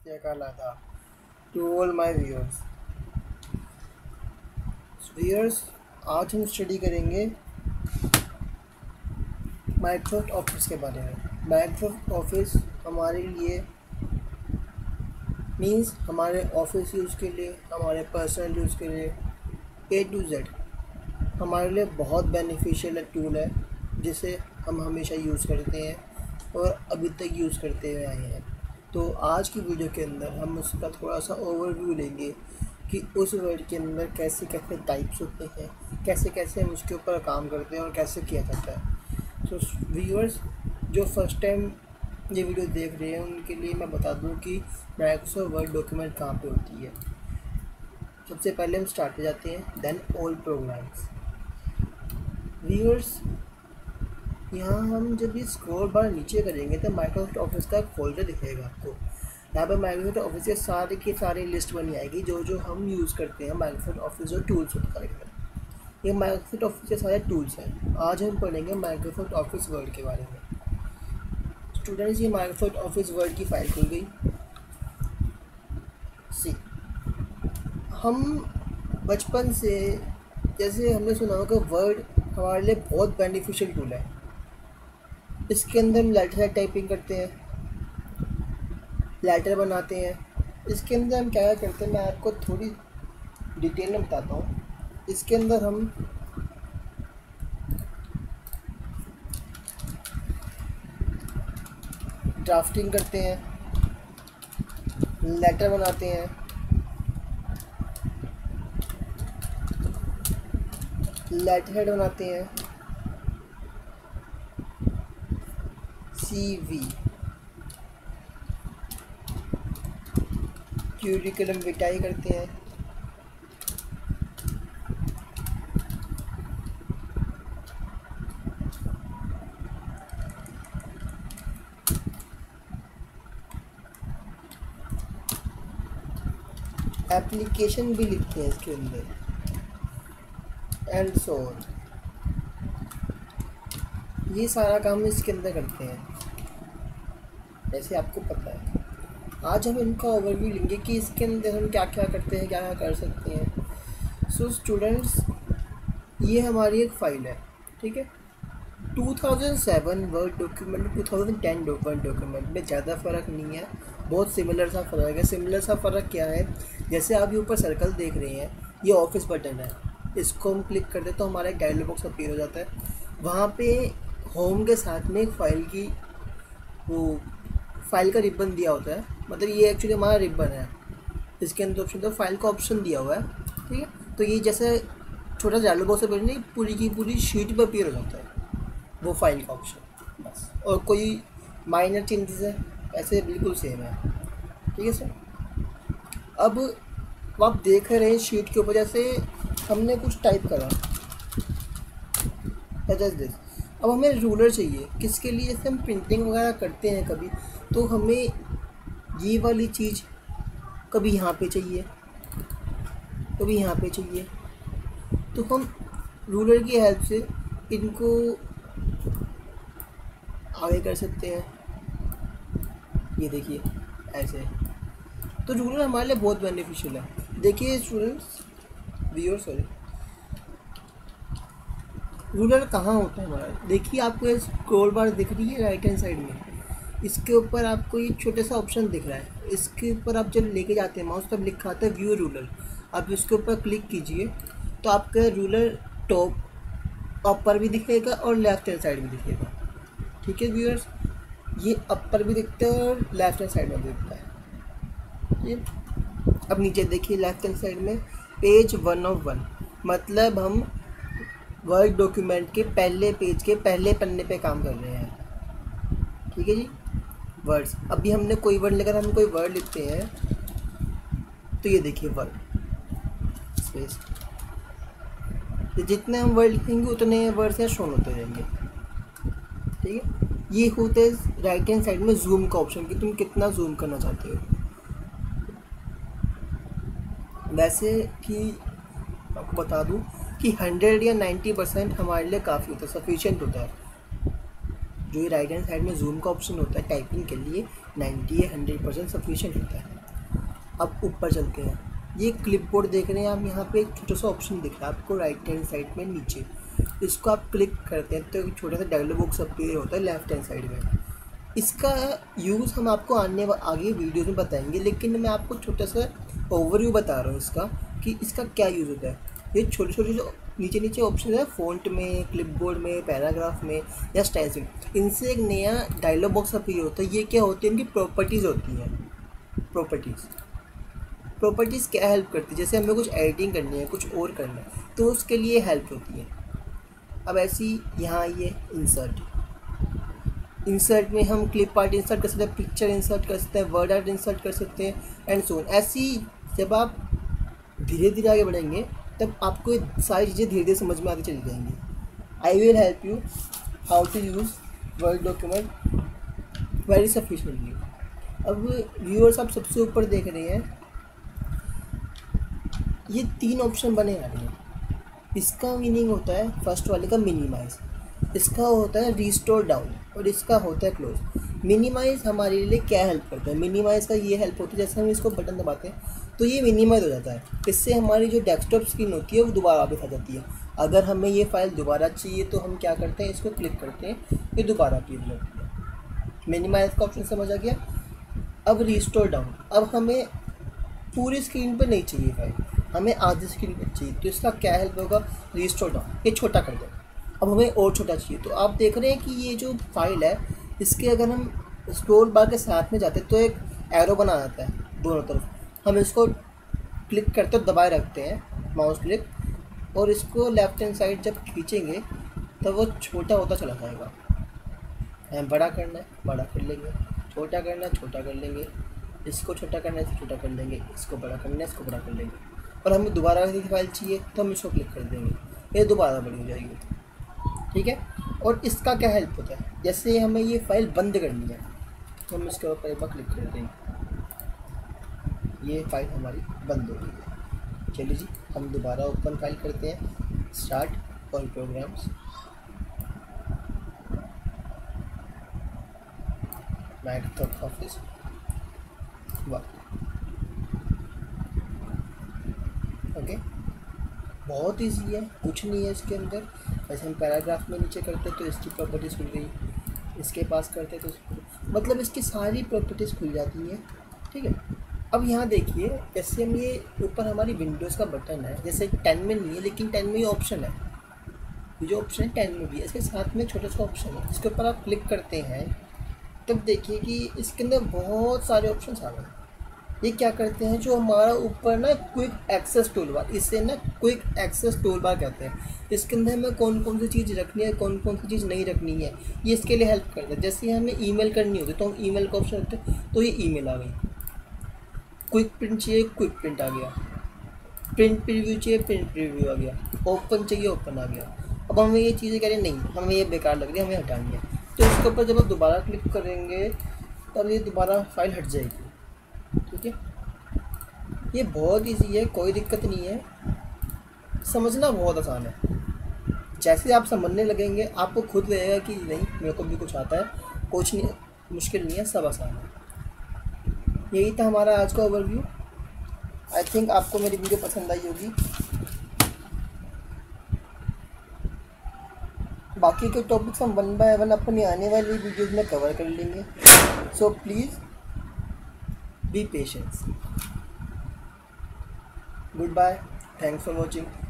Jai Kalada to all my viewers. Viewers, आज हम study करेंगे माइक्रोसॉफ्ट ऑफिस के बारे में। माइक्रोसॉफ्ट ऑफिस हमारे लिए मींस हमारे ऑफिस यूज़ के लिए, हमारे पर्सनल यूज़ के लिए A to Z हमारे लिए बहुत बेनिफिशियल टूल है, जिसे हम हमेशा यूज़ करते हैं और अभी तक यूज़ करते हुए आए हैं। तो आज की वीडियो के अंदर हम उसका थोड़ा सा ओवरव्यू लेंगे कि उस वर्ड के अंदर कैसे कैसे टाइप्स होते हैं, कैसे कैसे हम उसके ऊपर काम करते हैं और कैसे किया जाता है। तो व्यूअर्स जो फर्स्ट टाइम ये वीडियो देख रहे हैं उनके लिए मैं बता दूं कि माइक्रोसॉफ्ट वर्ड डॉक्यूमेंट कहाँ पे होती है। सबसे पहले हम स्टार्ट पे जाते हैं, देन ऑल प्रोग्राम्स। व्यूअर्स यहाँ हम जब ये स्क्रॉल बार नीचे करेंगे तो माइक्रोसॉफ्ट ऑफिस का एक फोल्डर दिखेगा आपको। यहाँ पर माइक्रोसॉफ्ट ऑफिस के सारे की सारी लिस्ट बनी आएगी जो जो हम यूज़ करते हैं। माइक्रोसॉफ्ट ऑफिस जो टूल्स होता है, ये माइक्रोसॉफ्ट ऑफिस के सारे टूल्स हैं। आज हम पढ़ेंगे माइक्रोसॉफ्ट ऑफिस वर्ड के बारे में। स्टूडेंट्स, ये माइक्रोसॉफ्ट ऑफिस वर्ड की फ़ाइल खुल गई। सी हम बचपन से जैसे हमने सुना होगा वर्ड हमारे लिए बहुत बेनिफिशियल टूल है। इसके अंदर हम लेटर टाइपिंग करते हैं, लेटर बनाते हैं। इसके अंदर हम क्या करते हैं, मैं आपको थोड़ी डिटेल में बताता हूँ। इसके अंदर हम ड्राफ्टिंग करते हैं, लेटर बनाते हैं, लेटर हेड बनाते हैं, CV, क्यूरिकुलम विटाई करते हैं, एप्लीकेशन भी लिखते हैं इसके अंदर, एंड सो ऑन। ये सारा काम इसके अंदर करते हैं, जैसे आपको पता है। आज हम इनका ओवरव्यू लेंगे कि इसके अंदर हम क्या क्या करते हैं, क्या क्या कर सकते हैं। सो स्टूडेंट्स, ये हमारी एक फ़ाइल है, ठीक है। 2007 वर्ड डॉक्यूमेंट, 2010 वर्ड डॉक्यूमेंट में ज़्यादा फ़र्क नहीं है, बहुत सिमिलर सा फ़र्क है। सिमिलर सा फ़र्क क्या है, जैसे आप ये ऊपर सर्कल देख रहे हैं, ये ऑफिस बटन है। इसको हम क्लिक कर दे तो हमारा एक डायलॉग बॉक्स अपीयर हो जाता है। वहाँ पे होम के साथ में एक फ़ाइल की वो फाइल का रिबन दिया होता है, मतलब ये एक्चुअली हमारा रिबन है। इसके अंदर ऑप्शन तो फाइल का ऑप्शन दिया हुआ है, ठीक है। तो ये जैसे छोटा डायलॉग बॉक्स से नहीं, पूरी की पूरी शीट पर अपीयर हो जाता है वो फाइल का ऑप्शन, बस। और कोई माइनर चेंजेस है, ऐसे बिल्कुल सेम है, ठीक है सर। अब आप देख रहे हैं शीट के ऊपर जैसे हमने कुछ टाइप करा, जस्ट दिस। अब हमें रूलर चाहिए, किसके लिए, जैसे हम प्रिंटिंग वगैरह करते हैं कभी, तो हमें ये वाली चीज़ कभी यहाँ पे चाहिए, कभी यहाँ पे चाहिए। तो हम रूलर की हेल्प से इनको आगे कर सकते हैं। ये देखिए ऐसे। तो रूलर हमारे लिए बहुत बेनिफिशियल है। देखिए स्टूडेंट्स, व्यूअर्स, सॉरी, रूलर कहाँ होता है हमारा। देखिए आपको ये स्क्रॉल बार दिख रही है राइट हैंड साइड में, इसके ऊपर आपको ये छोटा सा ऑप्शन दिख रहा है। इसके ऊपर आप जब लेके जाते हैं माउस, तब लिखा आता है व्यू रूलर। आप इसके ऊपर क्लिक कीजिए तो आपका रूलर टॉप अपर भी दिखेगा और लेफ्ट हैंड साइड भी दिखेगा, ठीक है व्यूअर्स। ये अपर भी दिखता है और लेफ्ट हैंड साइड में भी दिखता है, ठीक। अब नीचे देखिए लेफ्ट हैंड साइड में पेज 1 of 1, मतलब हम वर्ड डॉक्यूमेंट के पहले पेज के पहले पन्ने पे काम कर रहे हैं, ठीक है जी। वर्ड्स, अभी हमने कोई वर्ड लेकर हम कोई वर्ड लिखते हैं तो ये देखिए वर्ड स्पेस, तो जितने हम वर्ड लिखेंगे उतने वर्ड्स यहाँ शोन होते रहेंगे, ठीक है। ये होते हैं राइट हैंड साइड में जूम का ऑप्शन कि तुम कितना जूम करना चाहते हो। वैसे कि आपको बता दूं कि 100 या 90% हमारे लिए काफ़ी होता है, सफिशिएंट होता है। जो ये राइट हैंड साइड में जूम का ऑप्शन होता है टाइपिंग के लिए, 90 या 100% सफिशिएंट होता है। अब ऊपर चलते हैं, ये क्लिपबोर्ड देख रहे हैं आप, यहाँ पे एक छोटा सा ऑप्शन दिख रहा है आपको राइट हैंड साइड में नीचे, इसको आप क्लिक करते हैं तो एक छोटा सा डायलॉग बॉक्स अपीयर होता है लेफ्ट हैंड साइड में। इसका यूज़ हम आपको आगे वीडियोस में बताएंगे, लेकिन मैं आपको छोटा सा ओवरव्यू बता रहा हूँ इसका कि इसका क्या यूज़ होता है। ये छोटे छोटे जो नीचे नीचे ऑप्शन है फ़ॉन्ट में, क्लिपबोर्ड में, पैराग्राफ में या स्टेंसिल, इनसे एक नया डायलॉग बॉक्स अपीयर होता है। ये क्या होती है, इनकी प्रॉपर्टीज़ होती हैं। प्रॉपर्टीज़ क्या हेल्प करती है, जैसे हमें कुछ एडिटिंग करनी है, कुछ और करना है, तो उसके लिए हेल्प होती है। अब ऐसी यहाँ ये इंसर्ट में हम क्लिप आर्ट इंसर्ट कर सकते हैं, पिक्चर इंसर्ट कर सकते हैं, वर्ड आर्ट इंसर्ट कर सकते हैं एंड सो ऑन। ऐसी जब आप धीरे धीरे आगे बढ़ेंगे तब आपको ये सारी चीज़ें धीरे धीरे समझ में आती चली जाएंगी। I will help you how to use word document very sufficiently. अब व्यूअर्स आप सबसे ऊपर देख रहे हैं ये 3 ऑप्शन बने आ रहे हैं। इसका मीनिंग होता है फर्स्ट वाले का मिनिमाइज़, इसका होता है रिस्टोर डाउन और इसका होता है क्लोज। मिनिमाइज़ हमारे लिए क्या हेल्प करता है, मिनिमाइज़ का ये हेल्प होती है जैसे हम इसको बटन दबाते हैं तो ये मिनिमाइज़ हो जाता है। इससे हमारी जो डेस्कटॉप स्क्रीन होती है वो दोबारा वापस आ जाती है। अगर हमें ये फ़ाइल दोबारा चाहिए तो हम क्या करते हैं, इसको क्लिक करते हैं, ये दोबारा अपीयर हो जाती है। मिनिमाइज़ का ऑप्शन समझ आ गया। अब रिस्टोर डाउन, अब हमें पूरी स्क्रीन पर नहीं चाहिए फाइल, हमें आधी स्क्रीन पर चाहिए, तो इसका क्या हेल्प होगा, रिस्टोर डाउन, ये छोटा कर दो। अब हमें और छोटा चाहिए, तो आप देख रहे हैं कि ये जो फाइल है इसके अगर हम स्क्रॉल बार के साथ में जाते हैं तो एक एरो बना आता है दोनों तरफ, हम इसको क्लिक करते दबाए रखते हैं माउस क्लिक, और इसको लेफ्ट हैंड साइड जब खींचेंगे तब वो छोटा होता चला जाएगा। हमें बड़ा करना है, बड़ा कर लेंगे, छोटा करना है, छोटा कर लेंगे, इसको छोटा करना है, इसको छोटा कर लेंगे, इसको बड़ा करना है, इसको बड़ा कर लेंगे, और हमें दोबारा ऐसी फाइल चाहिए तो हम इसको क्लिक कर देंगे, ये दोबारा बड़ी हो जाएगी। ठीक है। और इसका क्या हेल्प होता है, जैसे हमें ये फाइल बंद करनी है तो हम इसके ऊपर एक बार क्लिक कर देंगे, ये फाइल हमारी बंद हो गई है। चलिए जी, हम दोबारा ओपन फाइल करते हैं, start all programs, Microsoft office, okay. बहुत ईजी है, कुछ नहीं है इसके अंदर। वैसे हम पैराग्राफ में नीचे करते तो इसकी प्रॉपर्टीज़ खुल गई, इसके पास करते तो मतलब इसकी सारी प्रॉपर्टीज़ खुल जाती हैं। ठीक है। अब यहाँ देखिए, जैसे हम ये ऊपर हमारी विंडोज़ का बटन है, जैसे 10 में नहीं है लेकिन 10 में ये ऑप्शन है, ये जो ऑप्शन है 10 में भी है, इसके साथ में छोटा सा ऑप्शन है, इसके ऊपर आप क्लिक करते हैं तब देखिए कि इसके अंदर बहुत सारे ऑप्शन आ गए। ये क्या करते हैं, जो हमारा ऊपर ना क्विक एक्सेस टूल बार, इसे ना क्विक एक्सेस टूल बार कहते हैं। इसके अंदर हमें कौन कौन सी चीज़ रखनी है, कौन कौन सी चीज़ नहीं रखनी है, ये इसके लिए हेल्प करता है। जैसे हमें ईमेल करनी होती है तो हम ईमेल का ऑप्शन रखते हैं तो ये ईमेल आ गई, क्विक प्रिंट चाहिए क्विक प्रिंट आ गया, प्रिंट प्रीव्यू चाहिए प्रिंट प्रीव्यू आ गया, ओपन चाहिए ओपन आ गया। अब हमें ये चीज़ें कह रहे नहीं, हमें ये बेकार लग रही है, हमें हटानी है, तो इसके ऊपर जब आप दोबारा क्लिक करेंगे तब ये दोबारा फाइल हट जाएगी। ठीक है। ये बहुत इजी है, कोई दिक्कत नहीं है, समझना बहुत आसान है। जैसे आप समझने लगेंगे आपको खुद लगेगा कि नहीं मेरे को भी कुछ आता है, कुछ नहीं मुश्किल नहीं है, सब आसान है। यही था हमारा आज का ओवरव्यू। आई थिंक आपको मेरी वीडियो पसंद आई होगी। बाकी के टॉपिक्स हम 1 बाय 1 अपनी आने वाली वीडियोज़ में कवर कर लेंगे, so please be patient. Goodbye. Thanks for watching.